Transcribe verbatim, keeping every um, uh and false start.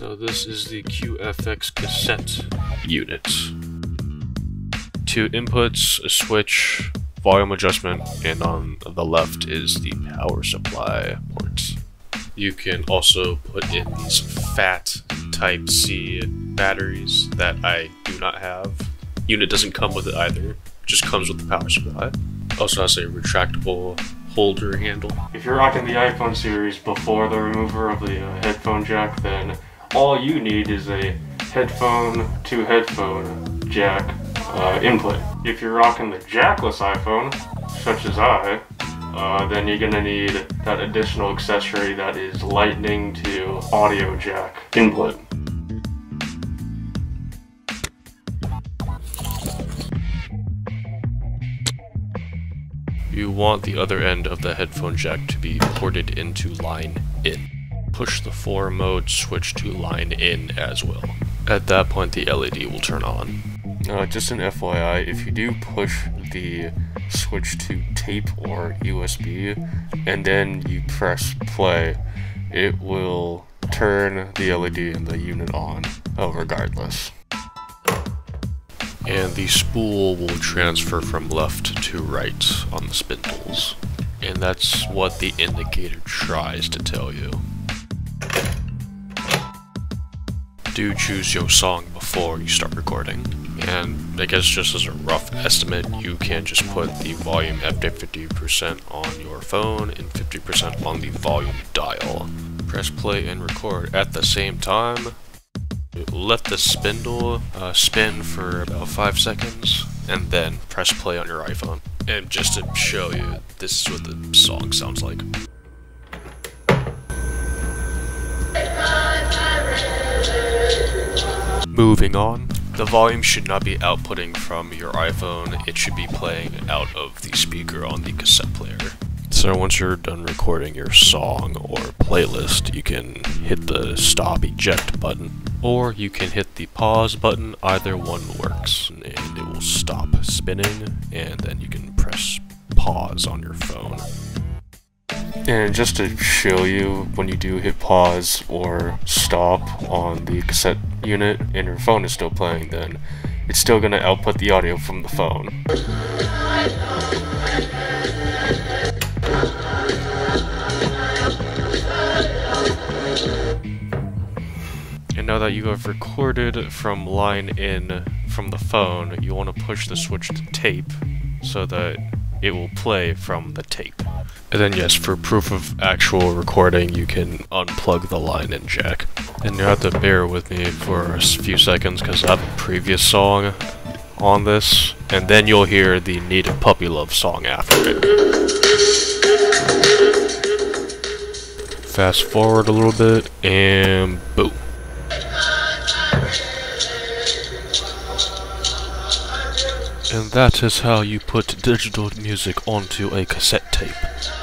So this is the Q F X Cassette Unit. Two inputs, a switch, volume adjustment, and on the left is the power supply ports. You can also put in these fat Type C batteries that I do not have. Unit doesn't come with it either, just comes with the power supply. Also has a retractable holder handle. If you're rocking the iPhone series before the remover of the uh, headphone jack, then all you need is a headphone to headphone jack uh, input. If you're rocking the jackless iPhone, such as I, uh, then you're gonna need that additional accessory that is lightning to audio jack input. You want the other end of the headphone jack to be ported into line in. Push the four mode switch to line in as well. At that point the L E D will turn on. Uh, just an F Y I, if you do push the switch to tape or U S B and then you press play, it will turn the L E D in the unit on, oh, regardless. And the spool will transfer from left to right on the spindles. And that's what the indicator tries to tell you. Do choose your song before you start recording. And I guess just as a rough estimate, you can just put the volume at fifty percent on your phone and fifty percent on the volume dial. Press play and record at the same time. Let the spindle uh, spin for about five seconds, and then press play on your iPhone. And just to show you, this is what the song sounds like. Moving on, the volume should not be outputting from your iPhone, it should be playing out of the speaker on the cassette player. So once you're done recording your song or playlist, you can hit the stop eject button, or you can hit the pause button. Either one works, and it will stop spinning, and then you can press pause on your phone. And just to show you, when you do hit pause or stop on the cassette unit and your phone is still playing, then it's still going to output the audio from the phone. And now that you have recorded from line in from the phone, you want to push the switch to tape so that it will play from the tape. And then yes, for proof of actual recording, you can unplug the line in jack. And you have to bear with me for a few seconds because I have a previous song on this, and then you'll hear the Native Puppy Love song after it. Fast forward a little bit, and boom. And that is how you put digital music onto a cassette tape.